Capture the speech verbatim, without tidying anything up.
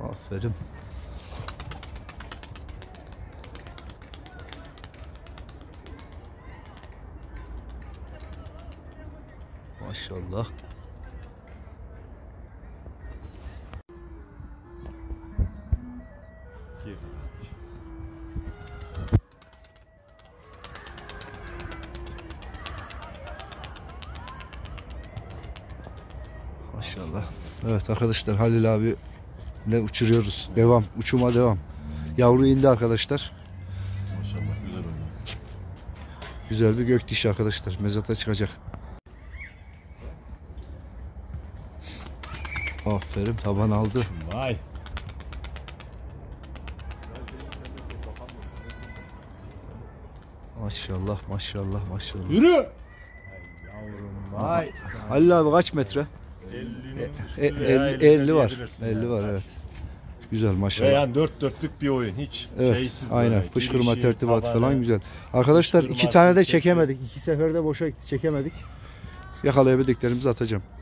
Aferin. Maşallah. Maşallah. Evet arkadaşlar, Halil abi ne uçuruyoruz. Devam. Uçuma devam. Yavru indi arkadaşlar. Maşallah güzel oldu. Güzel bir gök dişi arkadaşlar. Mezata çıkacak. Aferin, taban aldı. Vay. Maşallah maşallah maşallah. Yürü. Ay yavrum vay. Halil abi kaç metre? ellinin elli var. elli var evet. Güzel maşallah. Ve yani dört dörtlük bir oyun, hiç Evet, şeysiz aynen. böyle. Fışkırma, Girişi, tertibat tabanı, falan güzel. Arkadaşlar iki tane de sesi. çekemedik. İki seferde boşa gitti, çekemedik. Yakalayabildiklerimizi atacağım.